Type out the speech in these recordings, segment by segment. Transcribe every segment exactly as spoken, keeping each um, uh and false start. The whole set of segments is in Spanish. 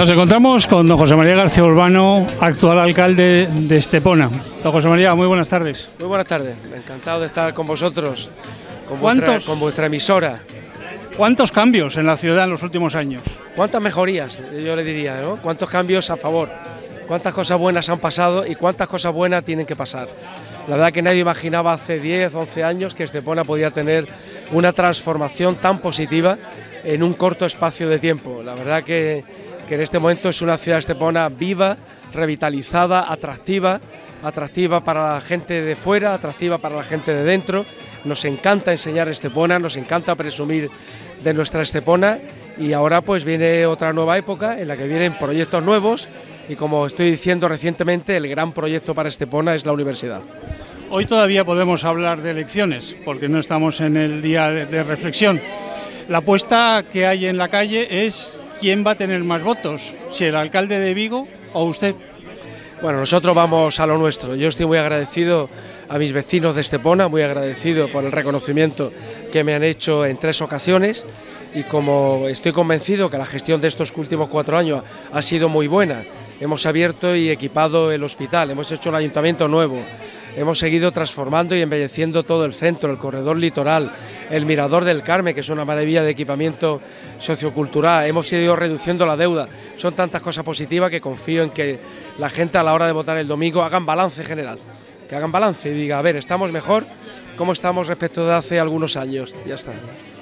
Nos encontramos con don José María García Urbano, actual alcalde de Estepona. Don José María, muy buenas tardes. Muy buenas tardes, encantado de estar con vosotros, con, ¿Cuántos, vuestra, con vuestra emisora. ¿Cuántos cambios en la ciudad en los últimos años? ¿Cuántas mejorías? Yo le diría, ¿no? ¿Cuántos cambios a favor? ¿Cuántas cosas buenas han pasado y cuántas cosas buenas tienen que pasar? La verdad que nadie imaginaba hace diez, once años que Estepona podía tener una transformación tan positiva en un corto espacio de tiempo. La verdad que, que en este momento es una ciudad de Estepona viva, revitalizada, atractiva, atractiva para la gente de fuera, atractiva para la gente de dentro. Nos encanta enseñar Estepona, nos encanta presumir de nuestra Estepona y ahora pues viene otra nueva época en la que vienen proyectos nuevos y, como estoy diciendo recientemente, el gran proyecto para Estepona es la universidad. Hoy todavía podemos hablar de elecciones porque no estamos en el día de, de reflexión. La apuesta que hay en la calle es quién va a tener más votos, si el alcalde de Vigo o usted. Bueno, nosotros vamos a lo nuestro. Yo estoy muy agradecido a mis vecinos de Estepona, muy agradecido por el reconocimiento que me han hecho en tres ocasiones y como estoy convencido que la gestión de estos últimos cuatro años ha sido muy buena. Hemos abierto y equipado el hospital, hemos hecho un ayuntamiento nuevo, hemos seguido transformando y embelleciendo todo el centro, el corredor litoral, el Mirador del Carmen, que es una maravilla de equipamiento sociocultural, hemos ido reduciendo la deuda. Son tantas cosas positivas que confío en que la gente a la hora de votar el domingo hagan balance general, que hagan balance y diga, a ver, ¿estamos mejor? ¿Cómo estamos respecto de hace algunos años? Ya está.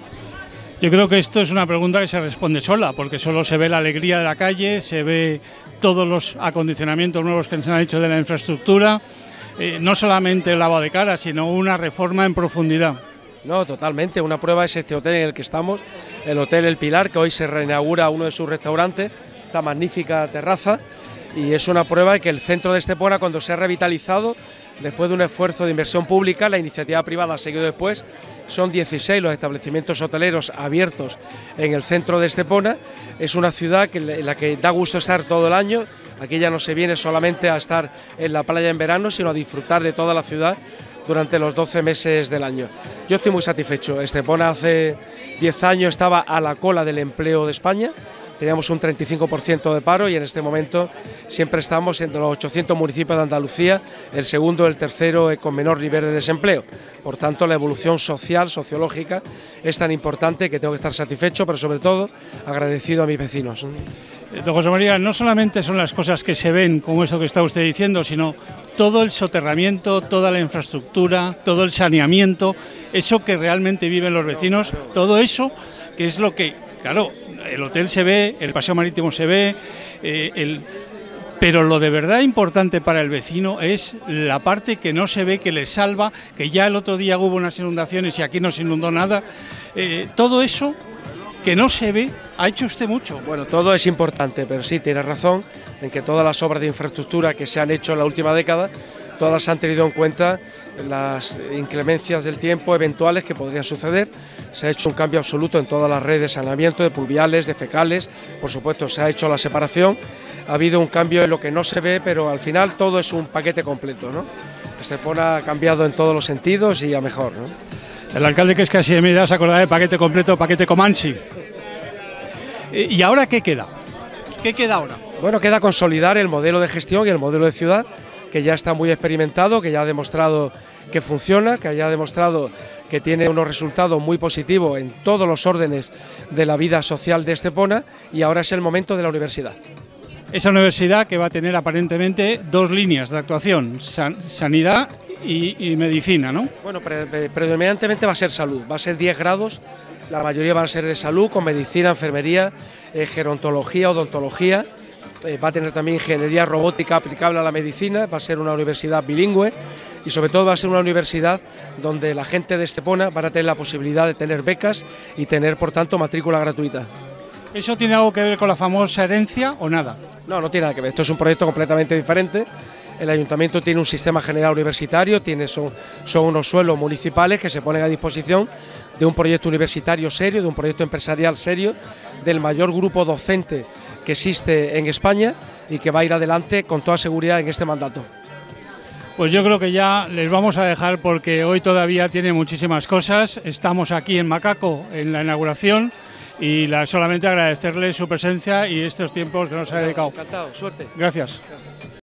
Yo creo que esto es una pregunta que se responde sola, porque solo se ve la alegría de la calle, se ve todos los acondicionamientos nuevos que se han hecho de la infraestructura, eh, no solamente el lavado de cara, sino una reforma en profundidad. No, totalmente. Una prueba es este hotel en el que estamos, el Hotel El Pilar, que hoy se reinaugura uno de sus restaurantes, esta magnífica terraza, y es una prueba de que el centro de Estepona, cuando se ha revitalizado, después de un esfuerzo de inversión pública, la iniciativa privada ha seguido después, son dieciséis los establecimientos hoteleros abiertos en el centro de Estepona. Es una ciudad que, en la que da gusto estar todo el año. Aquí ya no se viene solamente a estar en la playa en verano, sino a disfrutar de toda la ciudad durante los doce meses del año. Yo estoy muy satisfecho. Estepona hace diez años estaba a la cola del empleo de España. Teníamos un treinta y cinco por ciento de paro y en este momento siempre estamos entre los ochocientos municipios de Andalucía, el segundo, el tercero con menor nivel de desempleo. Por tanto, la evolución social, sociológica, es tan importante que tengo que estar satisfecho, pero sobre todo agradecido a mis vecinos. Don José María, no solamente son las cosas que se ven, como esto que está usted diciendo, sino todo el soterramiento, toda la infraestructura, todo el saneamiento, eso que realmente viven los vecinos, todo eso que es lo que, claro, el hotel se ve, el paseo marítimo se ve, eh, el, pero lo de verdad importante para el vecino es la parte que no se ve, que le salva, que ya el otro día hubo unas inundaciones y aquí no se inundó nada, eh, todo eso que no se ve, ha hecho usted mucho. Bueno, todo es importante, pero sí, tiene razón en que todas las obras de infraestructura que se han hecho en la última década, todas han tenido en cuenta las inclemencias del tiempo eventuales que podrían suceder. Se ha hecho un cambio absoluto en todas las redes de saneamiento, de pluviales, de fecales, por supuesto se ha hecho la separación, ha habido un cambio en lo que no se ve, pero al final todo es un paquete completo, ¿no? Estepona ha cambiado en todos los sentidos y a mejor, ¿no? El alcalde, que es casi de mi edad, se acordará de paquete completo, paquete Comanche. ¿Y ahora qué queda? ¿Qué queda ahora? Bueno, queda consolidar el modelo de gestión y el modelo de ciudad, que ya está muy experimentado, que ya ha demostrado que funciona, que ya ha demostrado que tiene unos resultados muy positivos en todos los órdenes de la vida social de Estepona, y ahora es el momento de la universidad. Esa universidad que va a tener aparentemente dos líneas de actuación, san, sanidad y, y medicina, ¿no? Bueno, pre pre predominantemente va a ser salud, va a ser diez grados, la mayoría van a ser de salud, con medicina, enfermería, eh, gerontología, odontología. Eh, va a tener también ingeniería robótica aplicable a la medicina, va a ser una universidad bilingüe y sobre todo va a ser una universidad donde la gente de Estepona van a tener la posibilidad de tener becas y tener, por tanto, matrícula gratuita. ¿Eso tiene algo que ver con la famosa herencia o nada? No, no tiene nada que ver, esto es un proyecto completamente diferente. El ayuntamiento tiene un sistema general universitario, tiene, son, son unos suelos municipales que se ponen a disposición de un proyecto universitario serio, de un proyecto empresarial serio, del mayor grupo docente que existe en España y que va a ir adelante con toda seguridad en este mandato. Pues yo creo que ya les vamos a dejar porque hoy todavía tiene muchísimas cosas. Estamos aquí en Macaco en la inauguración y la, solamente agradecerle su presencia y estos tiempos que nos ha dedicado. Encantado, suerte. Gracias. Gracias.